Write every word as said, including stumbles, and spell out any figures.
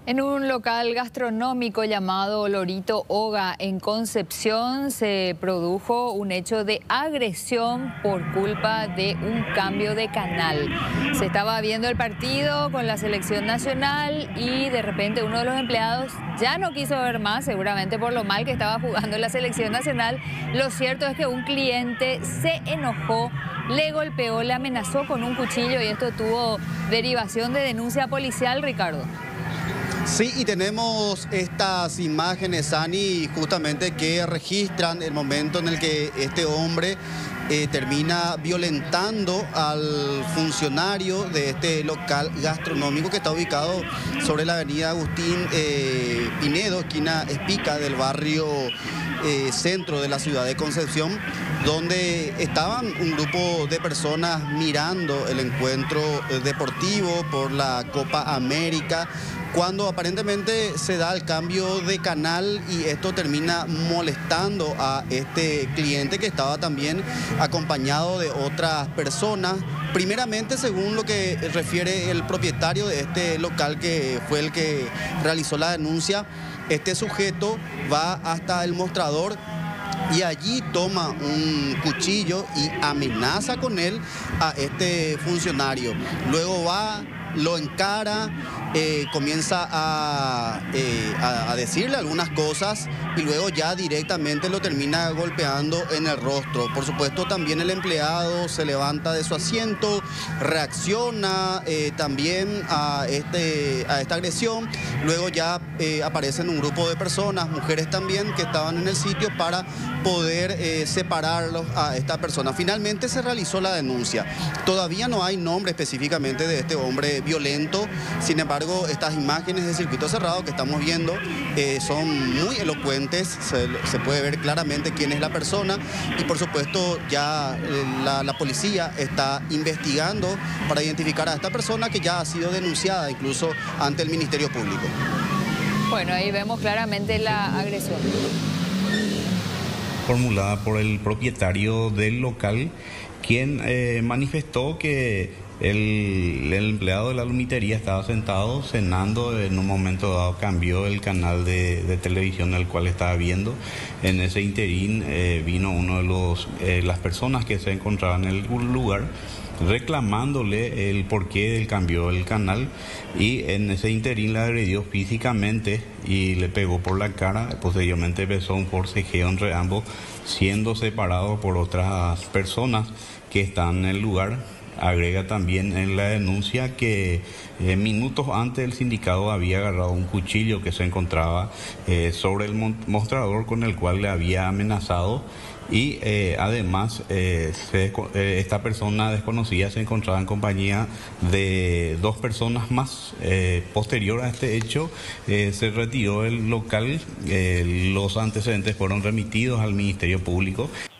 En un local gastronómico llamado Lorito Oga en Concepción se produjo un hecho de agresión por culpa de un cambio de canal. Se estaba viendo el partido con la selección nacional y de repente uno de los empleados ya no quiso ver más, seguramente por lo mal que estaba jugando la selección nacional. Lo cierto es que un cliente se enojó, le golpeó, le amenazó con un cuchillo y esto tuvo derivación de denuncia policial, Ricardo. Sí, y tenemos estas imágenes, Ani, justamente que registran el momento en el que este hombre eh, termina violentando al funcionario de este local gastronómico que está ubicado sobre la avenida Agustín eh, Pinedo, esquina Espica del barrio eh, centro de la ciudad de Concepción, donde estaban un grupo de personas mirando el encuentro deportivo por la Copa América, cuando aparentemente se da el cambio de canal y esto termina molestando a este cliente que estaba también acompañado de otras personas. Primeramente, según lo que refiere el propietario de este local, que fue el que realizó la denuncia, este sujeto va hasta el mostrador y allí toma un cuchillo y amenaza con él a este funcionario. Luego va, lo encara, eh, comienza a, eh, a, a decirle algunas cosas y luego ya directamente lo termina golpeando en el rostro. Por supuesto, también el empleado se levanta de su asiento, reacciona eh, también a, este, a esta agresión. Luego ya eh, aparecen un grupo de personas, mujeres también, que estaban en el sitio para poder eh, separarlos a esta persona. Finalmente se realizó la denuncia. Todavía no hay nombre específicamente de este hombre violento. Sin embargo, estas imágenes de circuito cerrado que estamos viendo eh, son muy elocuentes. Se, se puede ver claramente quién es la persona y por supuesto ya eh, la, la policía está investigando para identificar a esta persona, que ya ha sido denunciada incluso ante el Ministerio Público. Bueno, ahí vemos claramente la agresión formulada por el propietario del local, quien eh, manifestó que el, el empleado de la lumitería estaba sentado cenando. En un momento dado cambió el canal de, de televisión al cual estaba viendo. En ese interín eh, vino uno de los eh, las personas que se encontraban en el lugar reclamándole el porqué del cambio del canal, y en ese interín la agredió físicamente y le pegó por la cara. Posteriormente empezó un forcejeo entre ambos, siendo separados por otras personas que están en el lugar. Agrega también en la denuncia que eh, minutos antes el sindicato había agarrado un cuchillo que se encontraba eh, sobre el mostrador, con el cual le había amenazado, y eh, además eh, se, eh, esta persona desconocida se encontraba en compañía de dos personas más. Eh, posterior a este hecho eh, se retiró del local. Eh, los antecedentes fueron remitidos al Ministerio Público.